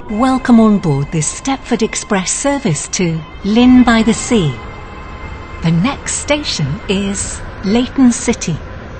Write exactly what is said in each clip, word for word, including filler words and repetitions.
Welcome on board this Stepford Express service to Lynn by the Sea. The next station is Leighton City.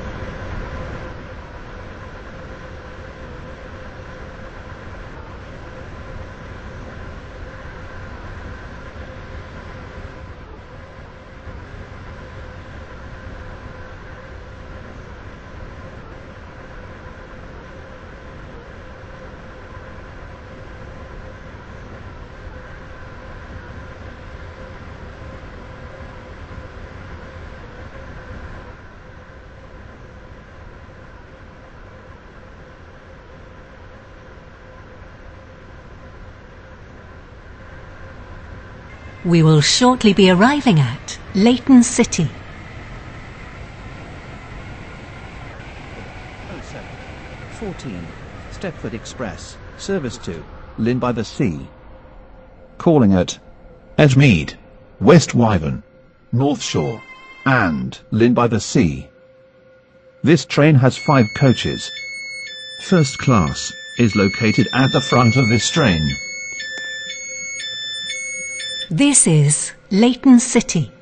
We will shortly be arriving at Leighton City. oh seven fourteen Stepford Express, service to Lynn by the Sea. Calling at Edgemead, West Wyvern, North Shore, and Lynn by the Sea. This train has five coaches. First class is located at the front of this train. This is Leighton City.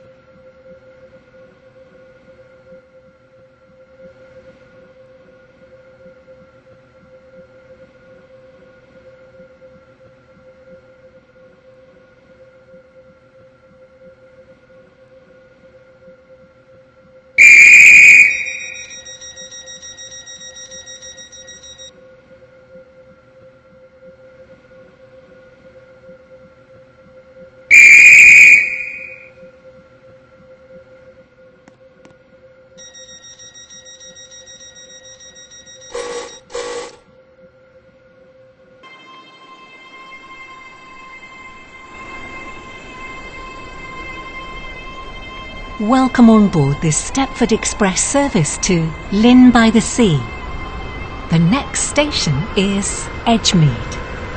Welcome on board this Stepford Express service to Lynn by the Sea. The next station is Edgemead.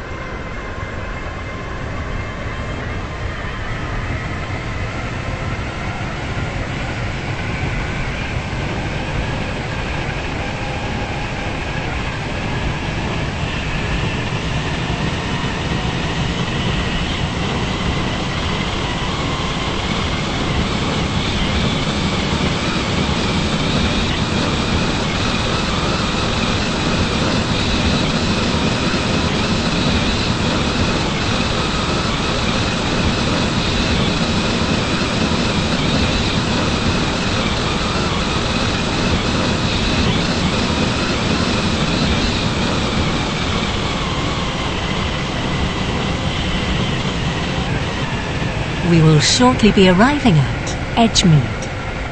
We will shortly be arriving at Edgemead.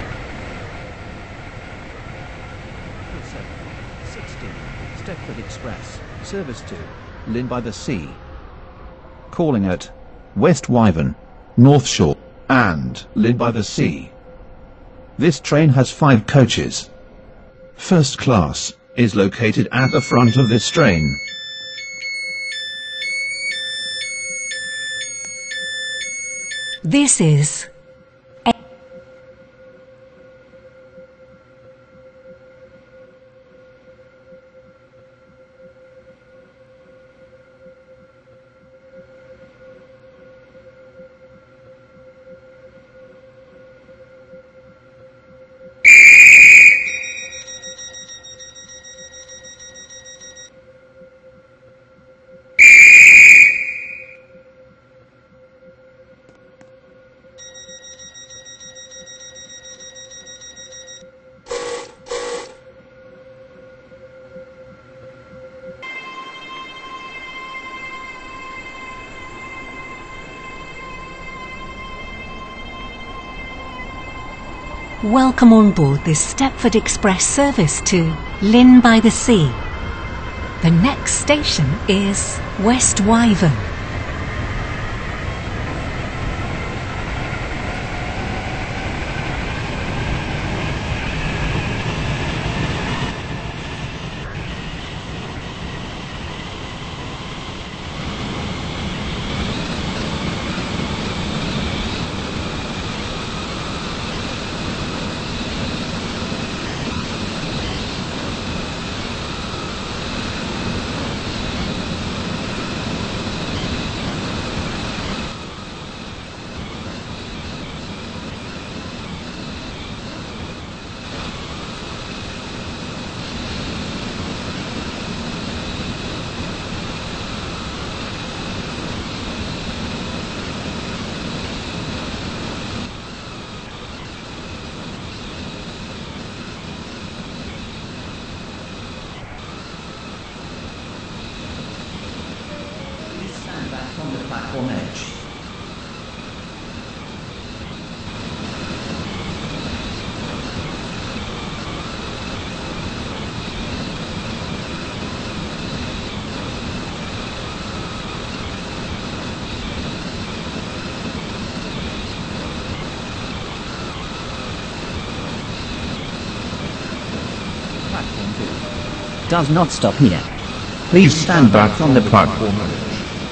oh seven sixteen Stepford Express, service to Lynn by the Sea. Calling at West Wyvern, North Shore, and Lynn by the Sea. This train has five coaches. First class is located at the front of this train. This is Welcome on board this Stepford Express service to Lynn by the Sea. The next station is West Wyvern. from the platform edge. Platform two does not stop here. Please stand back from the platform edge.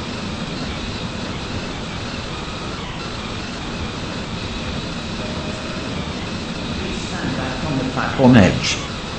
Please stand back from the platform edge.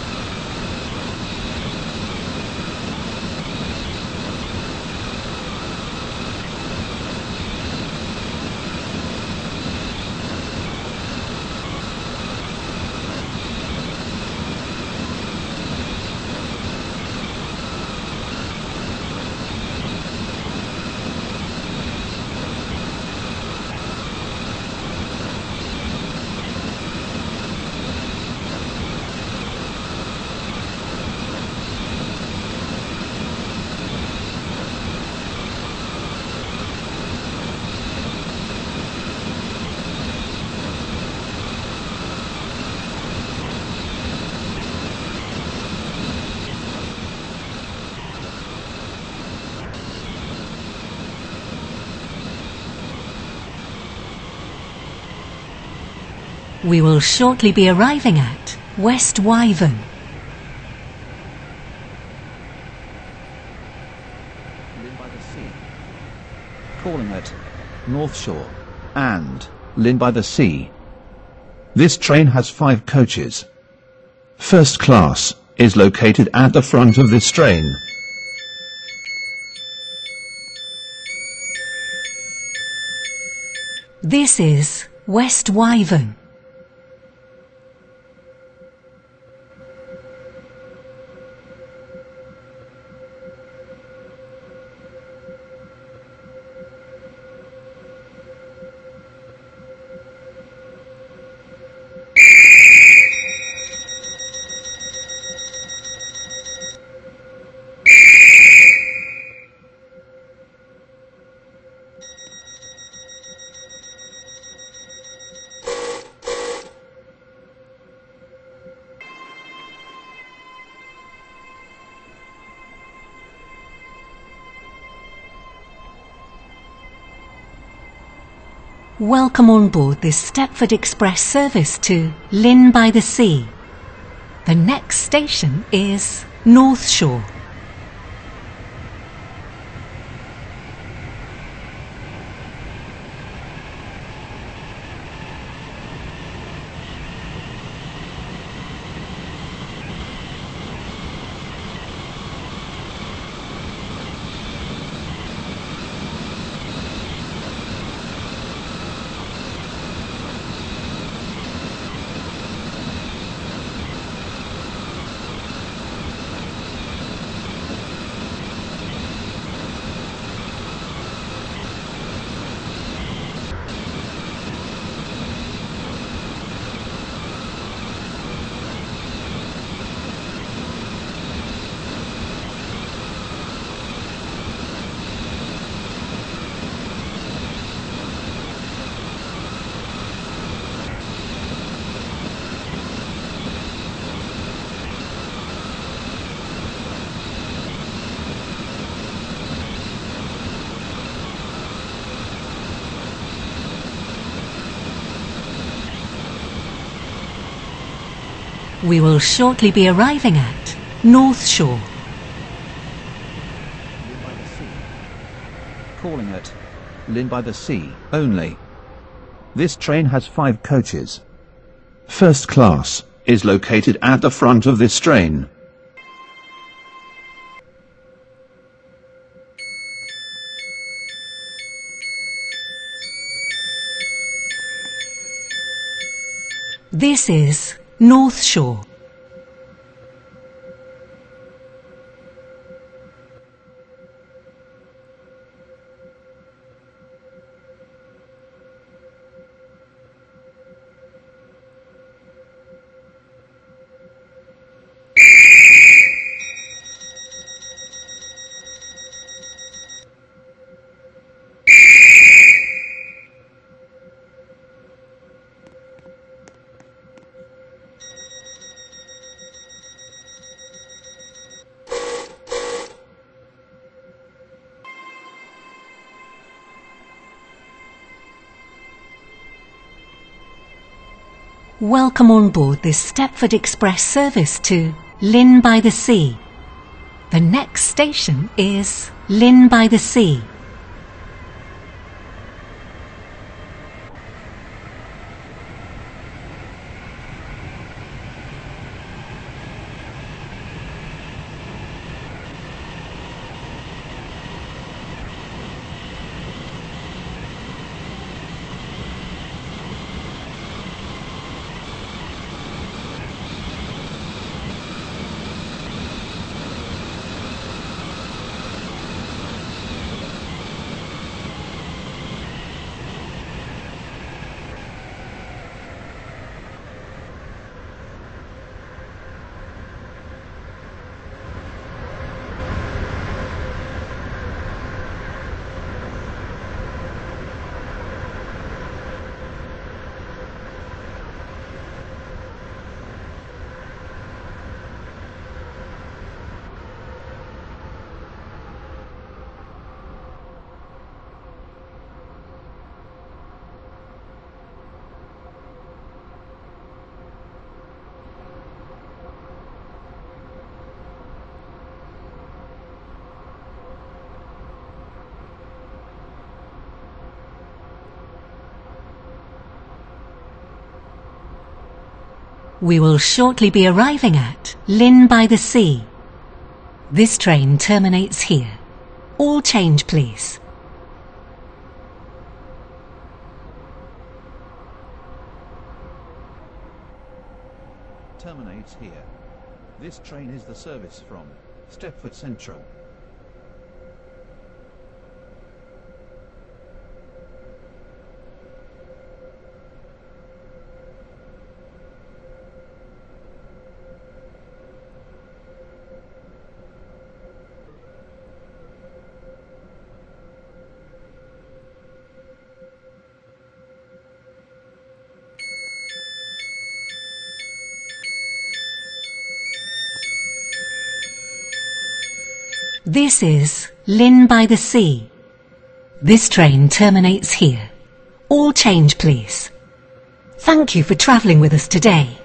We will shortly be arriving at West Wyvern. Lynn by the Sea. Calling at North Shore and Lynn by the Sea. This train has five coaches. First class is located at the front of this train. This is West Wyvern. Welcome on board this Stepford Express service to Lynn by the Sea. The next station is North Shore. We will shortly be arriving at North Shore. Lynn by the Sea. Calling at Lynn by the Sea only. This train has five coaches. First class is located at the front of this train. This is North Shore. Welcome on board this Stepford Express service to Lynn by the Sea. The next station is Lynn by the Sea. We will shortly be arriving at Lynn by the Sea. This train terminates here. All change, please. Terminates here. This train is the service from Stepford Central. This is Lynn by the Sea. This train terminates here. All change, please. Thank you for travelling with us today.